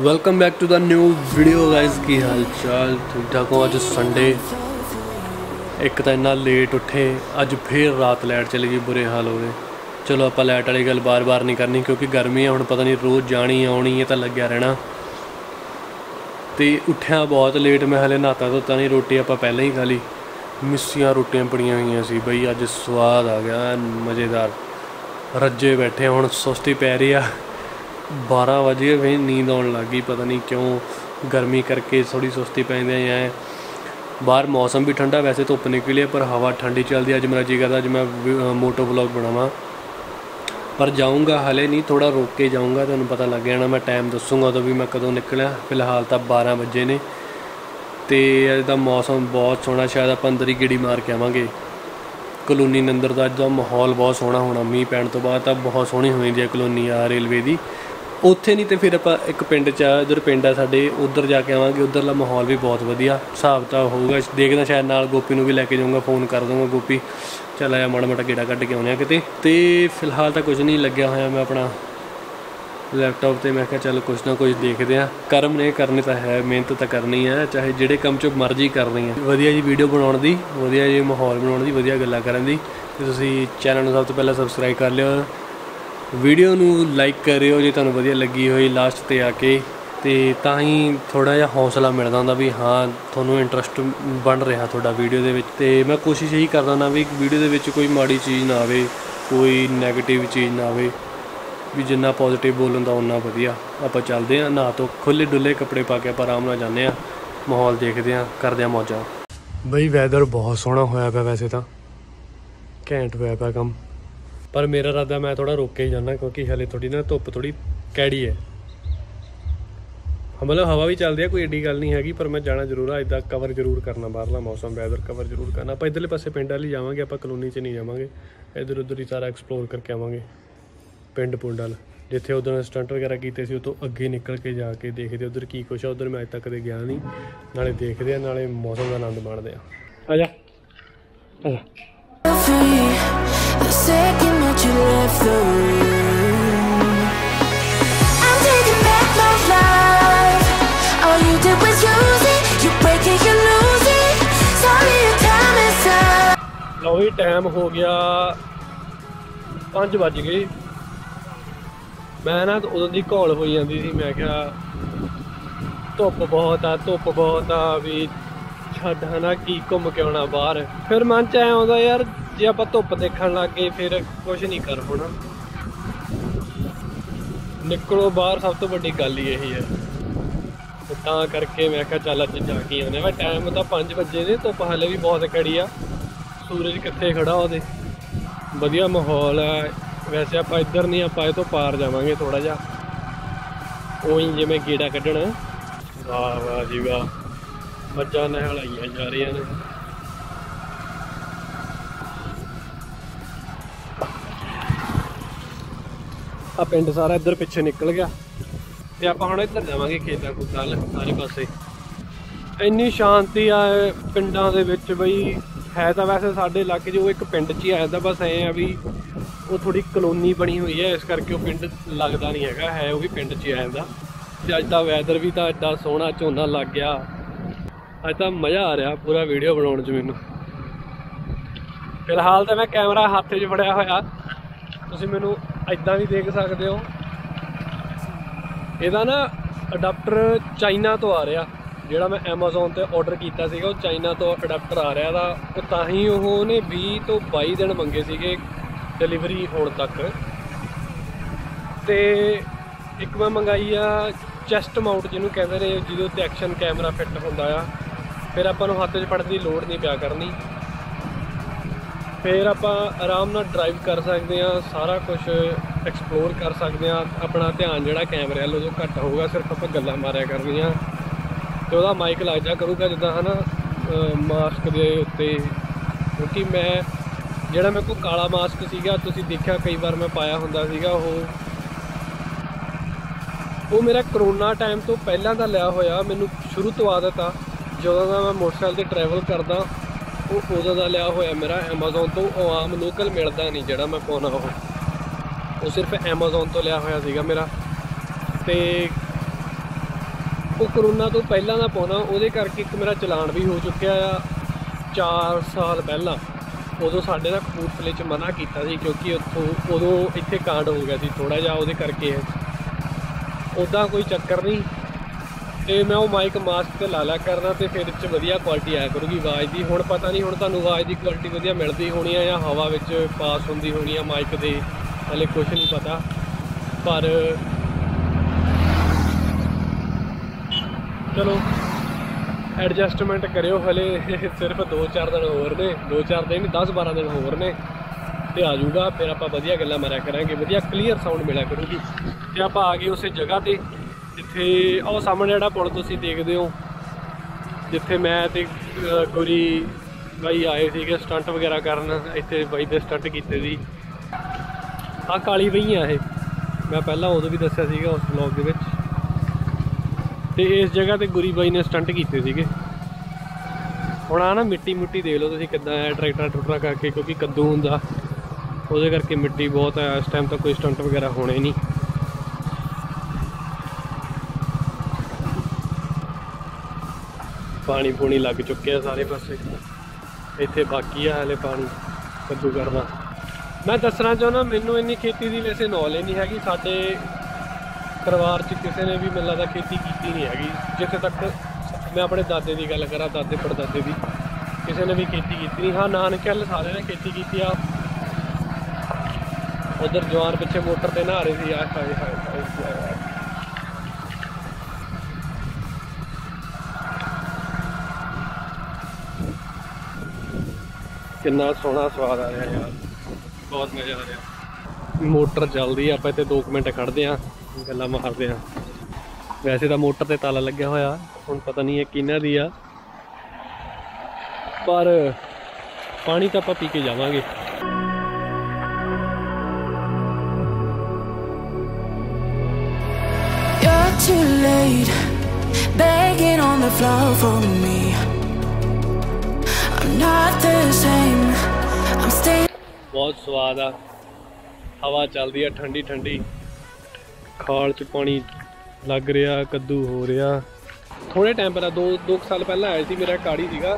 Welcome back to the new video guys. की हाल चाल ठीक ठाक हो? अज संडे एक तो इन्ना लेट उठे, अज फिर रात लाइट चली गई, बुरे हाल हो गए। चलो आप लाइट वाली गल बार बार नहीं करनी क्योंकि गर्मी है, हुण पता नहीं रोज़ जानी आनी है तो लग्या रहना। तो उठिया बहुत लेट, मैं हले नहाता धोता नहीं, रोटी आप पहले ही खा ली। मिस्सियां रोटियां बड़ियां हुई सी बई, अज स्वाद आ गया मज़ेदार। रज्जे बैठे हुण सुस्ती पै रही है। 12 बजे फिर नींद आने लग गई, पता नहीं क्यों, गर्मी करके थोड़ी सुस्ती पैंदी है। बाहर मौसम भी ठंडा, वैसे धुप्प निकली है पर हवा ठंडी चलती है। अज मेरा जी करता अज मैं मोटो व्लॉग बनावा, पर जाऊँगा हले नहीं, थोड़ा रोक के जाऊँगा, तुहानूं पता लग जाना। मैं टाइम दसूँगा उदों भी मैं कदों निकलिया। फिलहाल तो 12 बजे ने तो अज का मौसम बहुत सोहना, शायद आप अंदर ही गेड़ी मार के आवांगे। कलोनी अंदर का अज का माहौल बहुत सोहना होना, मीह पैण तो बाद तो बहुत सोहनी हो जाती है कलोनी आ रेलवे की। उत्थे नहीं तो फिर आप एक पिंड च उधर पिंड है साडे, उधर जाके आवांगे। उधरला माहौल भी बहुत वधिया हिसाब किताब होगा, देखना। शायद नाल गोपी नूं भी लैके जाऊँगा, फोन कर दूँगा, गोपी चल आया माड़ा मोटा गेड़ा कड्ढ के आने किते। तो फिलहाल तो कुछ नहीं लग्या होया, मैं अपना लैपटॉप पर मैं क्या चल कुछ ना कुछ देखते हैं। कर्म ने करने तो है, मेहनत तो करनी है, चाहे जिहड़े काम चो मर्जी करनी है। वधिया जी वीडियो बनाउण दी, वधिया जी माहौल बनाउण दी, वधिया गल्लां करन दी। ते तुसीं चैनल नूं सब तो पहले सबसक्राइब कर लिओ, वीडियो नूं लाइक करियो जे तुहानूं वधिया लगी होई लास्ट ते आके, तो ही थोड़ा जिहा हौसला मिलदा हुंदा भी हाँ तुहानूं इंटरस्ट बन रहा तुहाडा वीडियो दे विच। ते मैं कोशिश यही करदा हुंदा भी वीडियो दे विच कोई माड़ी चीज़ ना आवे, कोई नैगेटिव चीज़ ना आवे, भी जिन्ना पॉजिटिव बोलन दा उन्ना वधिया। आपां चलदे आं, नहा तो खुले डुले कपड़े पा के आपां आराम नाल जाने आं, माहौल देखदे आं, करदे आं मौजां। बई वैदर बहुत सोहना होया पिया, वैसे तो घैंट होया पिया कम, पर मेरा इरादा मैं थोड़ा रोक के ही जाना क्योंकि हले थोड़ी ना धुप्प थोड़ी कैड़ी है। मतलब हवा भी चलती है, कोई एडी गल नहीं हैगी, पर मैं जाना जरूर है। इदा कवर जरूर करना, बाहरला मौसम वैदर कवर जरूर करना। आप इधरले पासे पिंड वाली जावांगे, आप कलोनी च नहीं जावांगे, इधर उधर ही सारा एक्सप्लोर करके आवांगे पिंड पुंड वाल। जिथे उधर स्टंट वगैरह किए थे उतो अगे निकल के जाके देखते उधर की कुछ है। उधर मैं अज तक कदे गया नहीं, नाले देखते नाले मौसम का आनंद माणदे आ। आजा The second that you left the room, I'm taking back my life. All you did was use it. You break it, you lose it. Sorry, your time is up. लो ही टाइम हो गया 5 बज गए। मैं ना उदों की घोल हो जाती थी, मैं क्या धुप्प बहुत आ, धुप्प बहुत आ, भी छड्ड है ना की घूम के आना बाहर। फिर मन च आया आउंदा यार जे आप धुप्प देखण लग गए फिर कुछ नहीं कर होना, निकलो बाहर, सब तो वड्डी गल ही यही है। तो तां करके मैं क्या चल अज जाके आने। मैं टाइम तो 5 बजे ने, धुप्प हाले भी बहुत कड़ी आ, सूरज कित्थे खड़ा ओहदे, वधिया माहौल है। वैसे आप इधर नहीं, आप तो पार जावांगे थोड़ा जा उही जिवें गेड़ा कड्ढण। वाह वाह जी वाह, मੱਝਾਂ नहलाइया जा रही ने। आ पिंड सारा इधर पिछे निकल गया तो आप हम इधर जावांगे खेतां खूतां सारे पासे। इन्नी शांति आ पिंडां दे विच बई, है तो वैसे साडे इलाके जो एक पिंड च ही आ जाता, बस ऐ भी वो थोड़ी कलोनी बनी हुई है, इस करके वो पिंड लगता नहीं है वो भी पिंड च ही आ जाता। तो अज का वैदर भी तो एडा सोहना, झोना लग गया, अज तो मज़ा आ रहा पूरा वीडियो बनाने च मैनू। फिलहाल तो मैं कैमरा हाथ च फड़िया होया, तुसीं मैनू इदां भी देख सकते हो। ਇਹਦਾ ना अडाप्टर चाइना तो आ रहा, ਜਿਹੜਾ मैं एमेजोन ਤੇ ऑर्डर किया ਸੀਗਾ ਉਹ ਚਾਈਨਾ ਤੋਂ ਅਡਾਪਟਰ ਆ ਰਿਹਾ ਦਾ। ਉਹ ਤਾਂ ਹੀ ਉਹਨੇ 20 ਤੋਂ 22 ਦਿਨ ਮੰਗੇ ਸੀਗੇ डिलीवरी होने तक। तो एक मैं मंगाई आ चैसट माउंट जिन्हों कहते हैं, जिदों ते एक्शन कैमरा फिट होंदा आ, फिर आपां नूं हत्थ 'च फड़न की लोड़ नहीं पिया करनी, फिर आपां आराम नाल ड्राइव कर सकते हैं, सारा कुछ एक्सप्लोर कर सकते हैं। अपना ध्यान जिहड़ा कैमरे वाल उदों घट होगा, सिर्फ आपां गल्लां मारिया करनियां तो वह माइक लग जा करूँगा जिद्दां है ना मास्क के उत्ते। क्योंकि मैं ਜਿਹੜਾ ਮੇਰੇ ਕੋਲ ਕਾਲਾ ਮਾਸਕ ਸੀਗਾ, ਤੁਸੀਂ ਦੇਖਿਆ ਕਈ ਵਾਰ ਮੈਂ ਪਾਇਆ ਹੁੰਦਾ ਸੀਗਾ, ਉਹ ਮੇਰਾ ਕਰੋਨਾ ਟਾਈਮ ਤੋਂ ਪਹਿਲਾਂ ਦਾ ਲਿਆ ਹੋਇਆ, ਮੈਨੂੰ ਸ਼ੁਰੂ ਤੋਂ ਆਦਤ ਆ। ਜਦੋਂ ਦਾ ਮੈਂ ਮੋਟਰਸਾਈਕਲ 'ਤੇ ਟਰੈਵਲ ਕਰਦਾ ਉਹ ਉਦੋਂ ਦਾ ਲਿਆ ਹੋਇਆ ਮੇਰਾ ਐਮਾਜ਼ੋਨ ਤੋਂ। ਉਹ ਆਮ ਲੋਕਲ ਮਿਲਦਾ ਨਹੀਂ ਜਿਹੜਾ ਮੈਂ ਪਾਉਣਾ, ਉਹ ਸਿਰਫ ਐਮਾਜ਼ੋਨ ਤੋਂ ਲਿਆ ਹੋਇਆ ਸੀਗਾ ਮੇਰਾ। ਅਤੇ देखो कोरोना तो पहला का पाना वो करके एक मेरा चलान भी हो चुका आ 4 साल पहला। उदों साढ़े ना कपूरथले च मना किया सी क्योंकि उदों इत्थे कांड हो गया सी थोड़ा जिहा वो करके। उदा कोई चक्कर नहीं, तो मैं वो माइक मास्क ते ला लिया करना, तो फिर वधिया क्वालिटी आया करूगी आवाज़ की। हुण पता नहीं हुण तुहानूं आवाज़ की क्वालिटी वधिया मिलती होनी है या हवा विच पास होंदी होनी है माइक दे, हले कुछ नहीं पता। पर चलो एडजस्टमेंट करियो, हले सिर्फ 2-4 दिन होर ने, 2-4 दिन 10-12 दिन होर ने तो आ जाऊगा। फिर आप वधिया गल्लां मारिया करांगे, वधिया क्लीयर साउंड मिलिया करूगी। तो आप आ गए उस जगह पर जिथे और सामने जिहड़ा पुल तुसीं देखदे हो, जिथे मैं ते गुरी बाई आए थे स्टंट वगैरह करन। इत्थे बाई दे स्टंट कीते सी। आ काली बही आ, मैं पहला उदों भी दस्सिया सीगा उस ब्लॉग दे विच। ते इस जगह ते गुरी बाई ने स्टंट कीते सीगे। हुण आ ना मिट्टी मुट्टी देख लो तुसीं किद्दां है ट्रैक्टर टुकरा करके, क्योंकि कद्दू हुंदा उहदे करके मिट्टी बहुत है। इस टाइम तक कोई स्टंट वगैरह होने नहीं। पानी पूनी लग चुके हैं सारे पासे, इत्थे बाकी है हले पानी कद्दू करना। मैं दसना चाहना मैनू इन्नी खेती की वैसे नॉलेज नहीं हैगी। साडे परिवार च किसी ने भी मैनूं लगदा खेती की नहीं हैगी। जिथे तक मैं अपने दादे की गल करा, दादे परदादे की, किसी ने भी खेती की नहीं। हाँ नानके हल सारे ने खेती की आ। उधर जवान पिछे मोटर पर नहा रहे थे। हाय हाय हाय कितना सोहना स्वाद आ रहा यार, बहुत मज़ा आ रहा। मोटर चलती है, आप इतने 2 मिनट खड़ते हैं गल्लां मारते हैं। वैसे तो मोटर ते ताला लग्या होया, हुण पता नहीं है किन्ना दी आ, पर पानी तो आपां पी के जावांगे। You're too late, begging on the floor for me. I'm not the same, I'm staying. बहुत स्वाद आ, हवा चलती है ठंडी ठंडी, खाल च पानी लग रहा, कद्दू हो रहा। थोड़े टाइम पहला 2 साल पहला आया सी, मेरा काड़ी सीगा,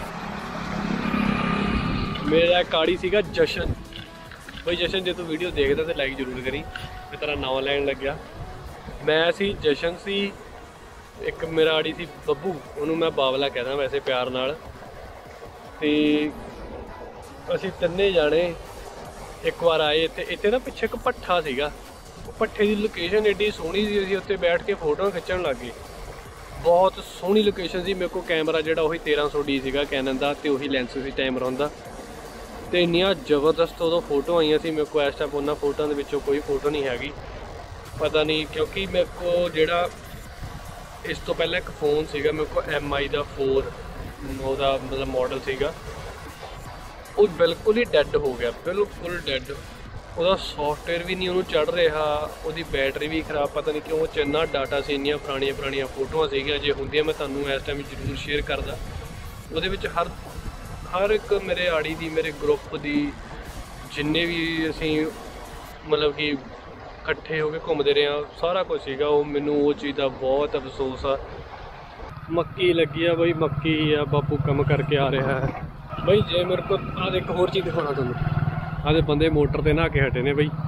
मेरा काड़ी सीगा जशन। भाई जशन जे तू वीडियो देखदा तो लाइक जरूर करी, मैं तेरा नाम लैन लग्या। मैं सी जशन सी, एक मेरा आड़ी सी बब्बू, उन्होंने मैं बावला कहदा वैसे प्यार नाल। ते असीं तिन्ने जाने एक बार आए इत्थे। इत्थे ना पिछे एक भट्ठा सीगा, भट्ठे की लोकेशन एडी सोहनी सी, असीं उत्ते बैठ के फोटो खिच्चण लग गए। बहुत सोहनी लोकेशन सी। मेरे को कैमरा जिहड़ा उही 1300D सीगा कैनन दा, ते उही लेंस सी टाइमर हुंदा, ते इन्नियां जबरदस्त उदों फोटो आईयां सी। मेरे को इस टाइम उन्हां फोटोआं दे विचों कोई फोटो नहीं हैगी, पता नहीं क्योंकि मेरे को जिहड़ा इस तो पहले एक फ़ोन सीगा, मेरे को MI दा 4 ਉਹਦਾ मतलब मॉडल ਸੀਗਾ, ਉਹ ਬਿਲਕੁਲ ਹੀ ਡੈਡ ਹੋ ਗਿਆ, ਬਿਲਕੁਲ ਡੈਡ। ਉਹਦਾ ਸੌਫਟਵੇਅਰ ਵੀ ਨਹੀਂ ਉਹਨੂੰ ਚੜ੍ਹ ਰਿਹਾ, ਉਹਦੀ ਬੈਟਰੀ ਵੀ ਖਰਾਬ, ਪਤਾ ਨਹੀਂ ਕਿਉਂ। ਇੰਨਾ ਡਾਟਾ ਸੀ, ਇੰਨੀਆਂ ਪੁਰਾਣੀਆਂ ਫੋਟੋਆਂ ਸੀਗੀਆਂ, ਜੇ ਹੁੰਦੀਆਂ ਮੈਂ ਤੁਹਾਨੂੰ ਇਸ ਟਾਈਮ ਜ਼ਰੂਰ ਸ਼ੇਅਰ ਕਰਦਾ। ਉਹਦੇ ਵਿੱਚ ਹਰ ਇੱਕ ਮੇਰੇ ਆੜੀ ਦੀ, ਮੇਰੇ ਗਰੁੱਪ ਦੀ, ਜਿੰਨੇ ਵੀ ਅਸੀਂ ਮਤਲਬ ਕਿ ਇਕੱਠੇ ਹੋ ਕੇ ਘੁੰਮਦੇ ਰਹੇ ਹਾਂ, ਸਾਰਾ ਕੁਝ ਸੀਗਾ। ਉਹ ਮੈਨੂੰ ਉਹ ਚੀਜ਼ ਦਾ ਬਹੁਤ ਅਫਸੋਸ ਆ। मक्की लगी है बई, मक्की आ, बापू कम करके आ रहा है बई। जे मेरे को आज एक होर चीज़ दिखाना तुहानूं, आदे बंदे मोटर ते नहा के हटे ने बई।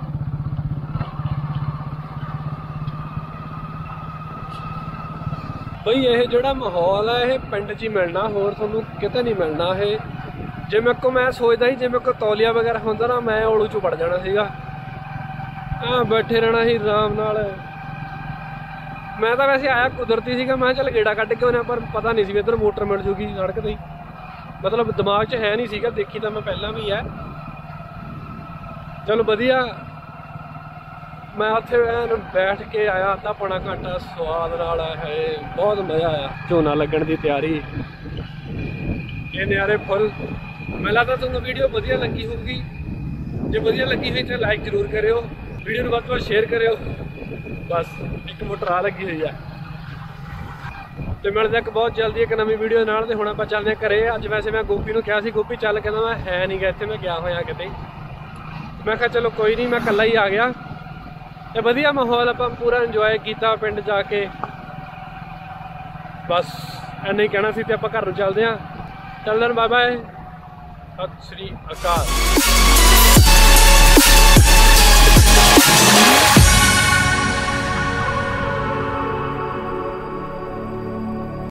बई ये जोड़ा माहौल है, ये पिंड च ही मिलना, होर तुहानूं किते नहीं मिलना। ये जे मेरे को, मैं सोचदा ही जे मेरे को तौलिया वगैरह होंदा ना, मैं ओलू चों वड़ जाना सीगा, बैठे रहना ही आराम नाल। मैं तो वैसे आया कुदरती सीगा, मैं चल गेड़ा कट के होना, पर पता नहीं सी इधर मोटर मिल जूगी सड़क ते ही, मतलब दिमाग च है नहीं सीगा। देखी तो मैं पहला भी है, चलो वधिया। मैं उत्थे बैठ के आया अद्धा पौना घंटा, स्वाद नाल है, बहुत मज़ा आया। झोना लगन की तैयारी, ये नज़ारे फुल। मैं लगता तुहानूं वीडियो वधिया लगी होगी, जे वधिया लगी हुई तो लाइक जरूर करियो, वीडियो नूं वध तो वध शेयर करियो। बस एक मोटर आ लगी हुई है। तो मिलते एक बहुत जल्दी एक नवी वीडियो नाल। ते हुण आपां चलदे घरे। अज वैसे मैं गोपी नूं कहा सी, गोपी चल, कहंदा मैं है नहीं गा इत्थे, मैं गया होया किते। मैं कहा चलो कोई नहीं, मैं कल्ला ही आ गया। ते वधिया माहौल आपां पूरा इंजॉय कीता पिंड जाके। बस इन्ना ही कहना सी ते आपां घर नूं चलदे हां। चलदे बाय बाय, सत श्री अकाल।